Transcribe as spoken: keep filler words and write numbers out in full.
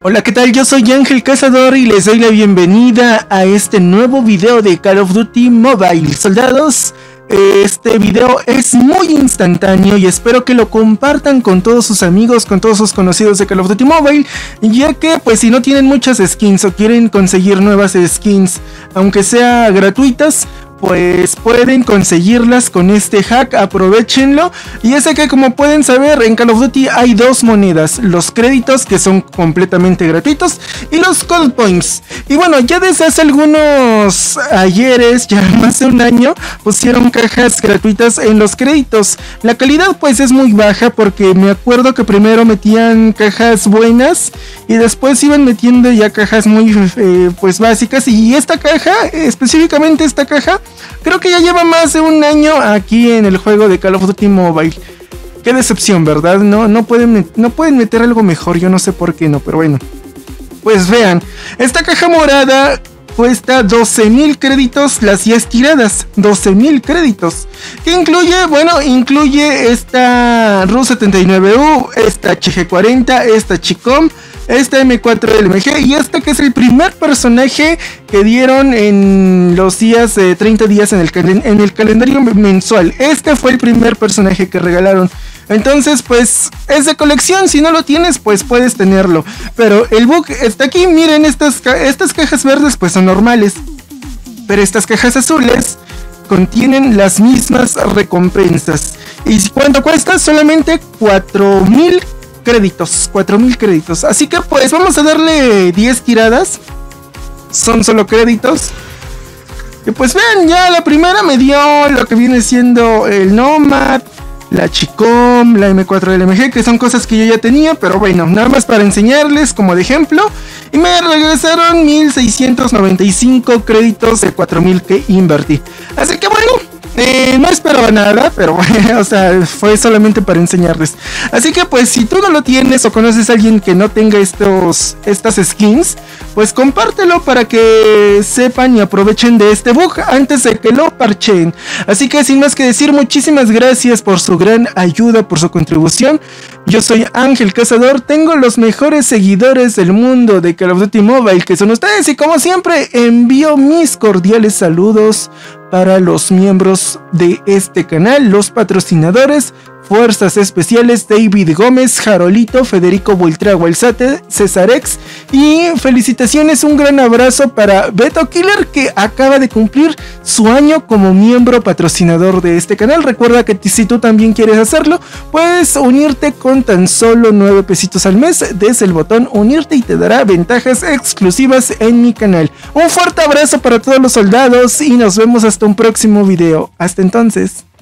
Hola, ¿qué tal? Yo soy Ángel Cazador y les doy la bienvenida a este nuevo video de Call of Duty Mobile. Soldados, este video es muy instantáneo y espero que lo compartan con todos sus amigos, con todos sus conocidos de Call of Duty Mobile, ya que pues si no tienen muchas skins o quieren conseguir nuevas skins, aunque sea gratuitas, pues pueden conseguirlas con este hack, aprovechenlo. Y es que, como pueden saber, en Call of Duty hay dos monedas: los créditos, que son completamente gratuitos, y los Gold Points. Y bueno, ya desde hace algunos ayeres, ya más de un año, pusieron cajas gratuitas en los créditos. La calidad pues es muy baja, porque me acuerdo que primero metían cajas buenas y después iban metiendo ya cajas muy eh, pues básicas. Y esta caja, específicamente esta caja, creo que ya lleva más de un año aquí en el juego de Call of Duty Mobile. Qué decepción, ¿verdad? No, no, pueden, no pueden meter algo mejor, yo no sé por qué no, pero bueno. Pues vean, esta caja morada cuesta doce mil créditos las diez tiradas. doce mil créditos. Que incluye, bueno, incluye esta R U setenta y nueve U, esta H G cuarenta, esta Chicom, esta M cuatro L M G y esta que es el primer personaje que dieron en los días de eh, treinta días en el, en el calendario mensual. Este fue el primer personaje que regalaron. Entonces pues es de colección, si no lo tienes pues puedes tenerlo. Pero el bug está aquí, miren, estas, ca estas cajas verdes pues son normales, pero estas cajas azules contienen las mismas recompensas. ¿Y cuánto cuesta? Solamente cuatro mil créditos, cuatro mil créditos. Así que pues vamos a darle diez tiradas. Son solo créditos. Y pues vean, ya la primera me dio lo que viene siendo el Nomad, la Chicom, la M cuatro L M G, que son cosas que yo ya tenía, pero bueno, nada más para enseñarles como de ejemplo. Y me regresaron mil seiscientos noventa y cinco créditos de cuatro mil que invertí. Así que bueno, Eh, no esperaba nada, pero bueno, o sea, fue solamente para enseñarles. Así que pues si tú no lo tienes o conoces a alguien que no tenga estos, estas skins, pues compártelo para que sepan y aprovechen de este bug antes de que lo parchen. Así que sin más que decir, muchísimas gracias por su gran ayuda, por su contribución. Yo soy Ángel Cazador, tengo los mejores seguidores del mundo de Call of Duty Mobile, que son ustedes, y como siempre envío mis cordiales saludos para los miembros de este canal, los patrocinadores: Fuerzas Especiales, David Gómez, Jarolito, Federico Buitrago Alzate, César X, y felicitaciones, un gran abrazo para Beto Killer, que acaba de cumplir su año como miembro patrocinador de este canal. Recuerda que si tú también quieres hacerlo, puedes unirte con tan solo nueve pesitos al mes desde el botón unirte y te dará ventajas exclusivas en mi canal. Un fuerte abrazo para todos los soldados y nos vemos hasta un próximo video. Hasta entonces.